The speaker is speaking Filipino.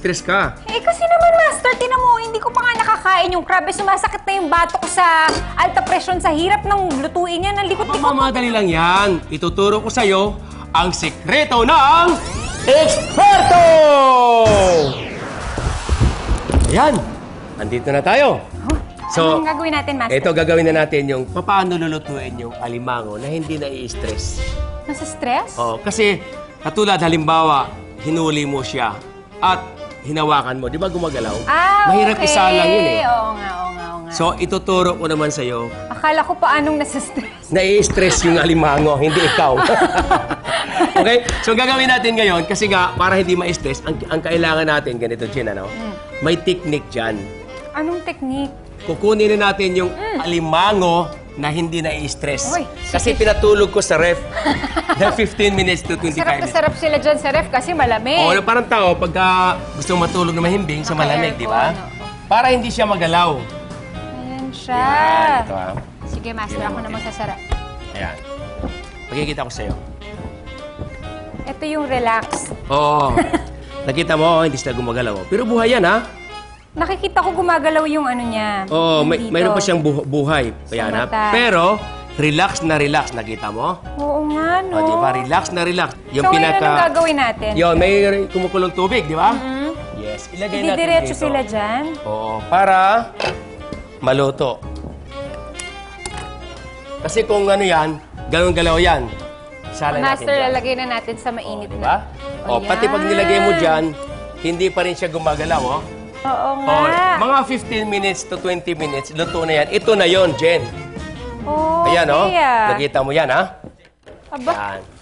nai-stress ka. Eh, kasi naman, Master, tinan mo, hindi ko pa nga nakakain yung crab. Eh, sumasakit na yung bato ko sa alta presyon. Sa hirap ng lutuin yan. Ang likot-likot. Mamadali lang yan. Ituturo ko sa'yo ang sekreto ng eksperto! Ayan, andito na tayo. So, anong gagawin natin, Master? Ito gagawin na natin yung paano lulutuin yung alimango na hindi nai-stress. Nasa stress? Oo, kasi katulad halimbawa, hinuli mo siya at hinawakan mo, di ba gumagalaw? Mahirap okay. isalang yun eh. Oo nga, oo nga, oo nga. So, ituturo ko naman sa'yo. Akala ko pa anong nasa stress. Nai-stress yung alimango, hindi ikaw. Okay? So, gagawin natin ngayon, kasi nga, para hindi ma-stress, ang kailangan natin, ganito, Jen, ano? May technique dyan. Anong technique? Kukunin na natin yung alimango na hindi nai-stress. Uy, Kasi pinatulog ko sa ref. Na 15 minutes to 25 Sarap na minutes. sarap sila dyan sa ref kasi malamig. Oo, parang tao, pagka gusto matulog na mahimbing sa malamig, di ba? Para hindi siya magalaw. Ayan siya. Yan, ito ha. Sige, Master, Tingnan ako mo, na magsasarap. Ayan. Pagkikita ko sa'yo. Ito yung relax. Oo. Nakita mo, hindi sila gumagalaw. Pero buhay yan, ha? Nakikita ko gumagalaw yung ano niya. Oo, yung dito. mayroon pa siyang buhay. Ayan, ha? mata. Pero, relax na relax. Nakita mo? Oo nga, no? O, di ba? Relax na relax. Yung So, anong gagawin natin? Yun, may kumukulong tubig, di ba? Yes. Ilagay natin Didiretso dito. sila dyan? Oo, para maluto. Kasi kung ano yan, galong-galaw yan. Sala natin Master, dyan. lalagay na natin sa mainit Di na. ba? O, pati pag nilagay mo dyan, hindi pa rin siya gumagalaw, oh. Oo O, nga. mga 15 minutes to 20 minutes, luto na yan. Ito na yon, Jen. Oh, Ayan, oh. okay, ah. Nakita mo yan, ha? Aba, Yan.